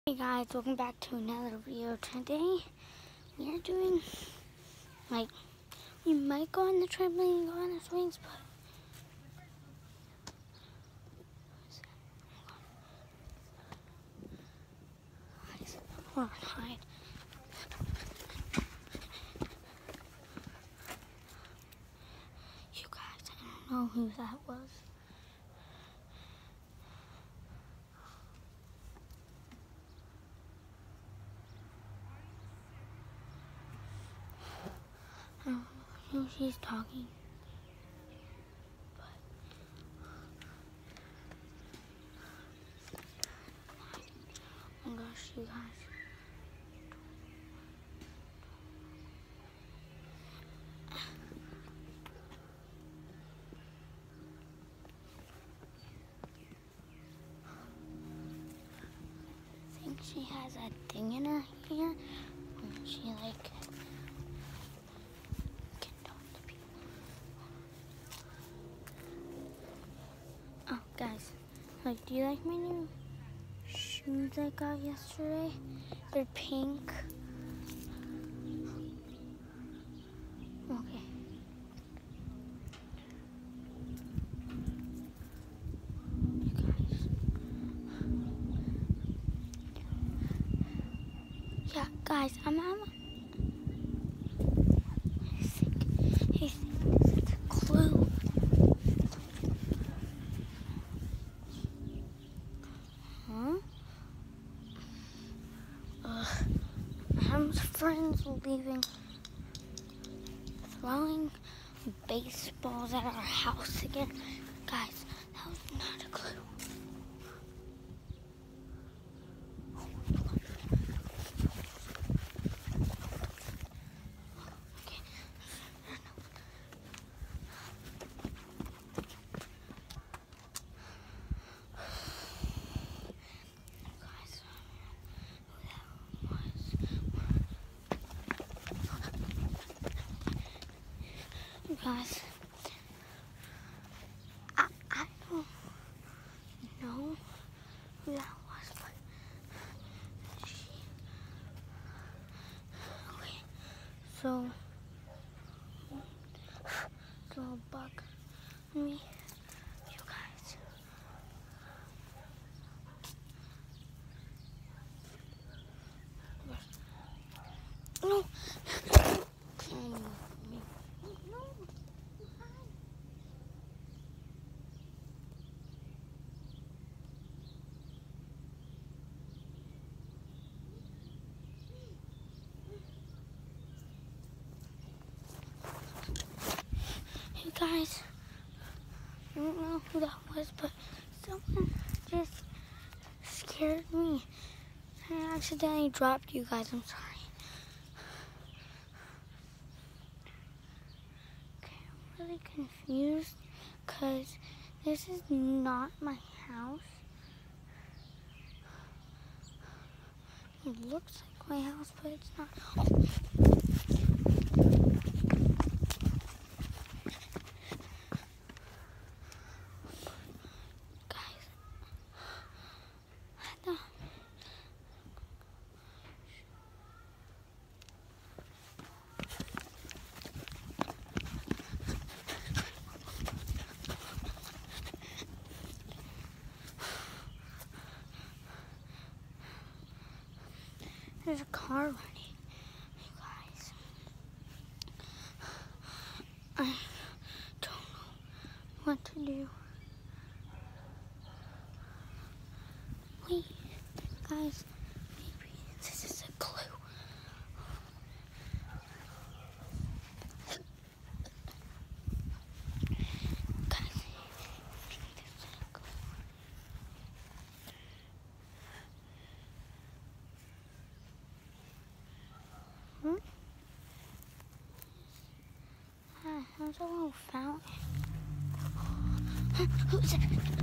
Hey guys, welcome back to another video. Today we are doing, we might go on the trampoline and go on the swings, but hold on, hide. You guys, I don't know who that was. I don't know who she's talking. Oh my gosh, you guys. I think she has a thing in her ear when she can talk to people. Oh guys, do you like my new shoes I got yesterday? They're pink. Okay. You guys. Yeah, guys, I think it's a clue. Huh? I'm friends leaving, throwing baseballs at our house again. Guys, that was not a clue. Guys, I don't know who that was, but okay, so a bug me, you guys. No. You guys, I don't know who that was, but someone just scared me. I accidentally dropped you guys, I'm sorry. Okay, I'm really confused because this is not my house. It looks like my house, but it's not. Oh. There's a car running, you guys. I don't know what to do. Wait, guys, maybe this is a clue. Guys, I think this is a clue. There's a little fountain. Who's it?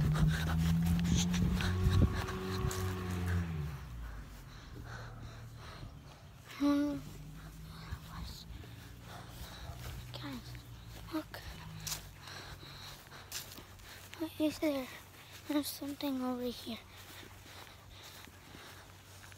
Guys, look. What is there? There's something over here.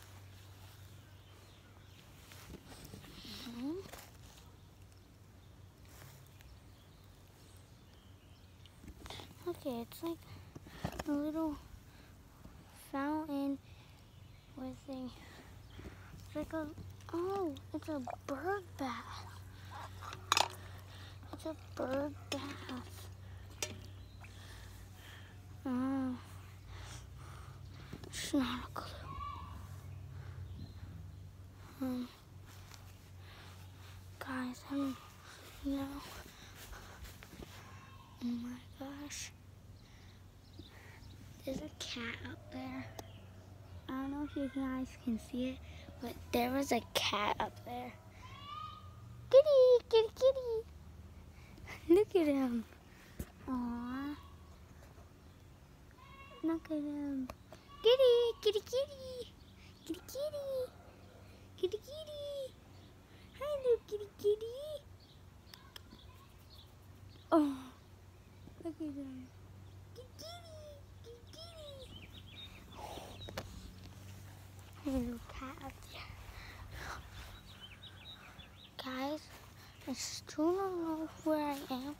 Okay, it's like a little fountain with it's like a, oh, it's a bird bath. It's a bird bath. Oh, it's not a clue. Guys, you know, oh my gosh. There's a cat up there. I don't know if you guys can see it, but there was a cat up there. Kitty, kitty, kitty. Look at him. Aww. Look at him. Kitty, kitty, kitty. Kitty, kitty. Kitty, kitty. Hi, little kitty, kitty. Oh, look at him. Kitty, kitty, kitty, kitty. There's a little cat up there. Guys, I still don't know where I am.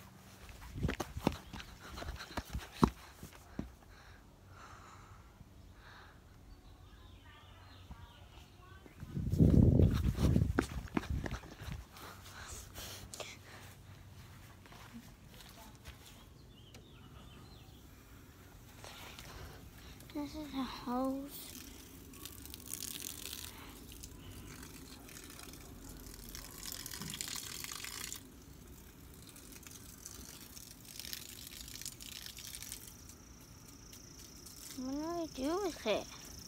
This is a hose. What do I do with it?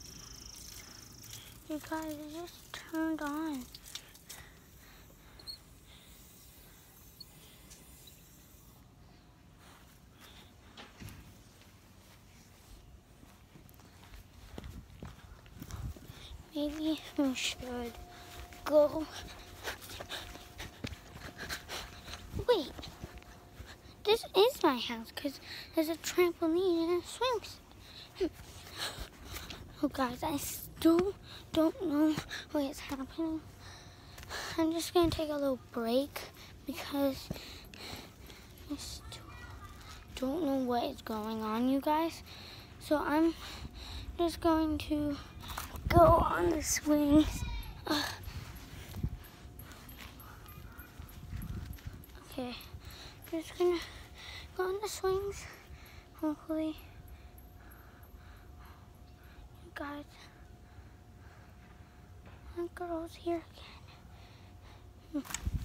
You guys, it just turned on. Maybe we should go. Wait, this is my house because there's a trampoline and a swing set. Oh guys, I still don't know what is happening. I'm just gonna take a little break because I still don't know what is going on, you guys. So I'm just going to go on the swings. Okay, I'm just gonna go on the swings. Hopefully, you guys, my girl's here again.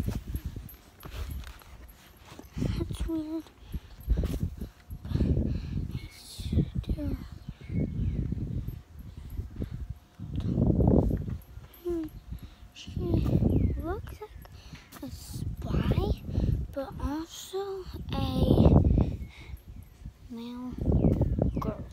That's weird. Still. She looks like a spy, but also a male girl.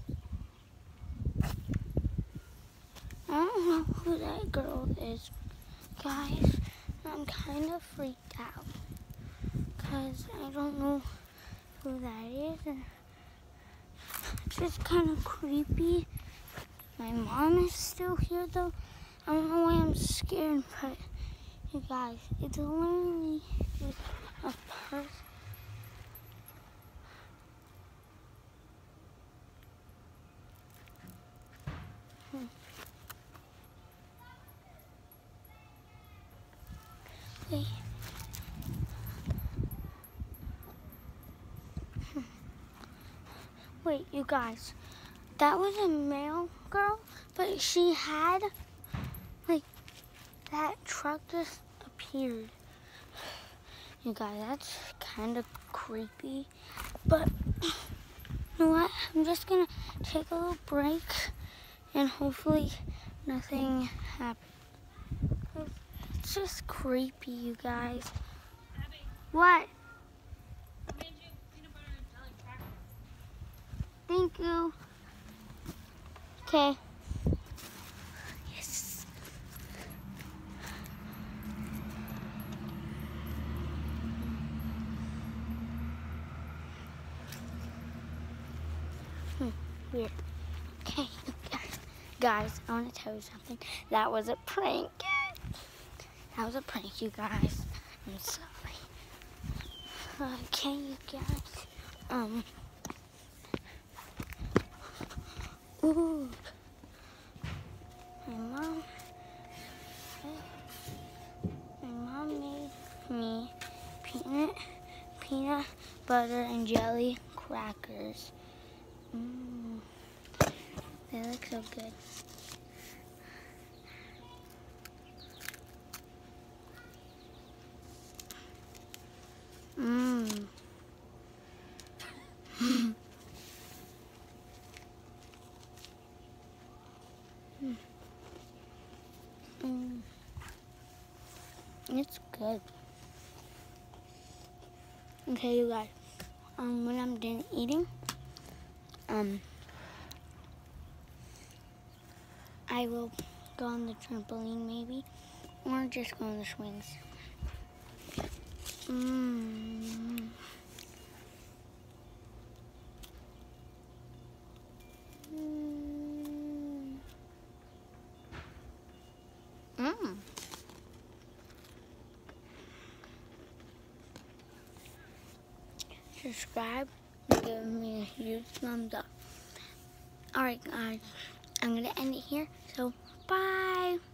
I don't know who that girl is, guys. I'm kind of freaked out because I don't know who that is. And it's just kind of creepy. My mom is still here though. I don't know why I'm scared, but you guys, it's literally just a person. Wait. Wait, you guys, that was a male girl, but she had, like, that truck just appeared. You guys, that's kind of creepy, but you know what? I'm just gonna take a little break and hopefully nothing happens. It's just creepy, you guys. Abby, What? I made you peanut butter and jelly crackers. Thank you. Okay. Yes. Weird. Okay, guys, I want to tell you something. That was a prank. That was a prank, you guys. I'm sorry. Okay, you guys. Ooh. My mom made me peanut butter and jelly crackers. They look so good. It's good. Okay, you guys. When I'm done eating, I will go on the trampoline maybe, or just go on the swings. Subscribe and give me a huge thumbs up. Alright guys, I'm going to end it here. So, bye.